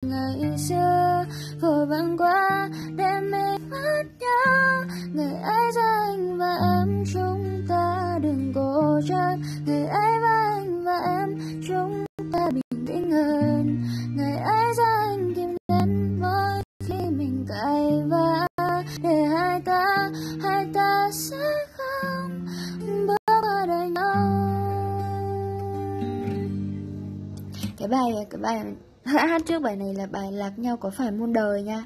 ngày xưa vội vàng qua để mình mất nhau. Ngày ấy giữa anh và em chúng ta đừng cố chấp, ngày ấy với anh và em chúng ta bình tĩnh hơn. Ngày ấy giữa anh tìm đến mỗi khi mình cãi vã, để hai ta sẽ không bước qua đời nhau. Cái bài hát trước bài này là bài Lạc Nhau Có Phải Muôn Đời nha.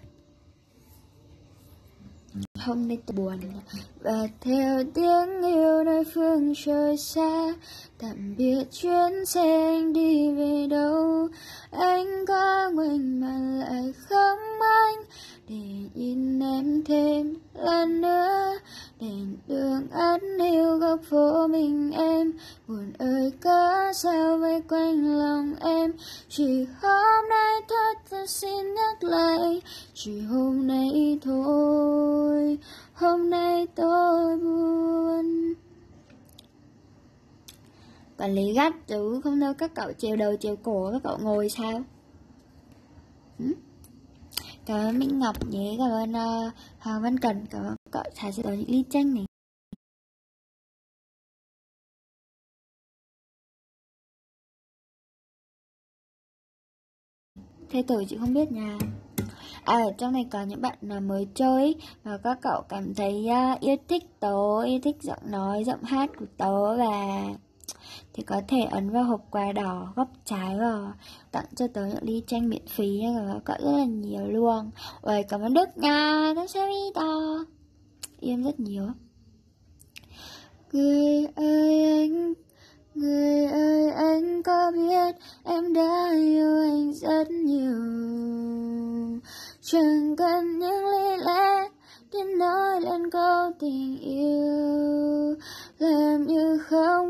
Hôm nay tôi buồn và theo tiếng yêu nơi phương trời xa, tạm biệt chuyến xe anh đi về đâu. Anh có ngoảnh mà lại không anh, để nhìn em thêm lần nữa. Đèn đường ắt hiu góc phố mình em, buồn ơi cớ sao vây quanh lòng em. Chỉ hôm nay thôi tôi xin nhắc lại, chỉ hôm nay thôi, hôm nay tôi buồn. Quản lý gắt chứ không đâu các cậu trèo đầu trèo cổ, các cậu ngồi sao? Cảm ơn Minh Ngọc nhé, cảm ơn Hoàng Văn Cần, cảm ơn cậu Thái sẽ có những ly chanh này. Thế tử chị không biết nha. Ở trong này có những bạn nào mới chơi và các cậu cảm thấy yêu thích tớ, yêu thích giọng nói, giọng hát của tớ và thì có thể ấn vào hộp quà đỏ góc trái và tặng cho tớ những ly chanh miễn phí nha, và cậu rất là nhiều luôn. Ôi cảm ơn Đức nha, tớ sẽ đi to yêu rất nhiều. Người ơi anh có biết em đã yêu anh rất nhiều, chẳng cần những lý lẽ để nói lên câu tình yêu. Làm như không